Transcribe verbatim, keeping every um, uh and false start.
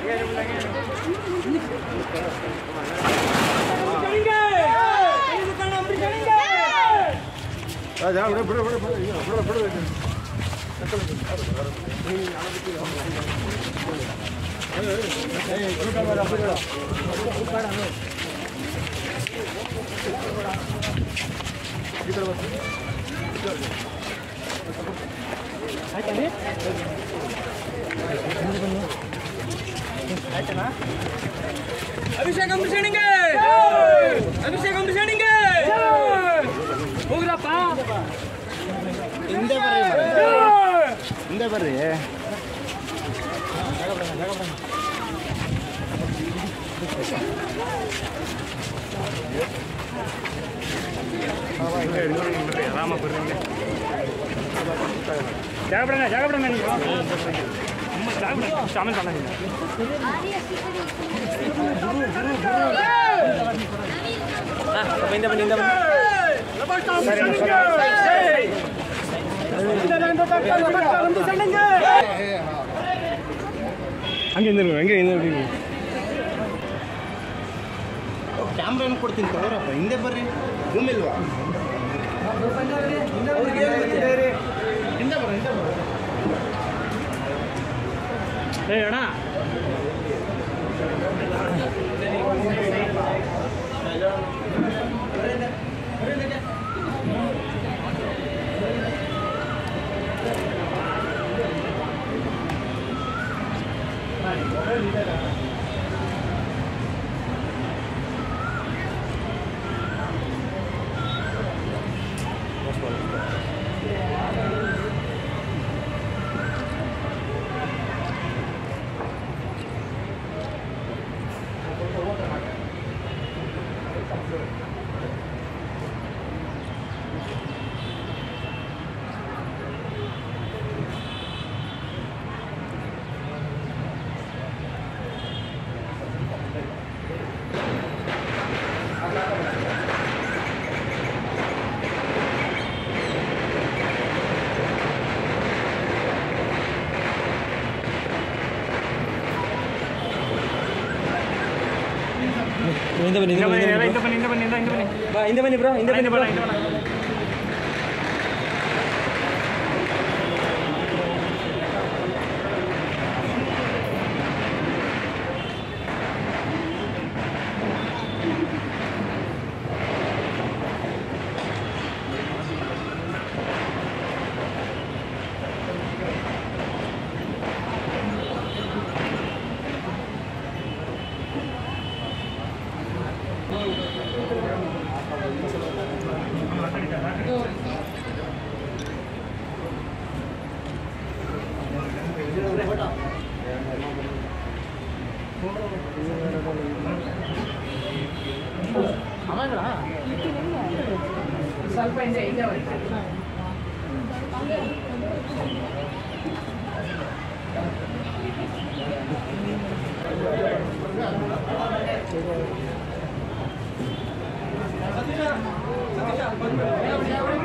ಅಭಿಷೇಕ್ ಅಂಬರೀಷನಿಗೆ ಅಭಿಷೇಕ್ ಅಂಬರೀಷನಿಗೆ ಹೋಗ್ರಪ್ಪ ಹಿಂದೆ ಬರ್ರಿ ಹಿಂದೆ ಬರ್ರಿ ಆರಾಮ ಬರ್ರಿ ಜಾಗ ಬಿಡೋಣ ಜಾಗ ಬಿಡೋಣ ನೀವು ಜಾಗ ಬಿಡ ಆಮೇಲೆ ಕಾಣ ಹಿಂದೆ ಬನ್ನಿ ಹಿಂದೆ ಬನ್ನಿ ಹಂಗೆ ಹಿಂದೆ ಹಂಗೆ ಹಿಂದೆ ಕ್ಯಾಮ್ರಾನು ಕೊಡ್ತೀನಿ ತಗೋರಪ್ಪ ಹಿಂದೆ ಬರ್ರಿ ರೂಮ್ ಇಲ್ವಾ ಹಿಂದೆ ಬರ್ರಿ ಹಿಂದೆ ಬರ್ರಿ ಏ ಅಣ್ಣ ಹಿಂದೆ ಬನ್ನಿ ಹಿಂದೆ ಬನ್ನಿ ಹಿಂದೆ ಬನ್ನಿ ಹಿಂದೆ ಬನ್ನಿ ಹಿಂದೆ ಬನ್ನಿ ಬಾ ಹಿಂದೆ ಬನ್ನಿ ಬ್ರೋ ಹಿಂದೆ ಬನ್ನಿ ಬ್ರೋ ಸ್ವಲ್ಪ ಹಿಂದೆ ಹಿಂದೆ ಬನ್ನಿ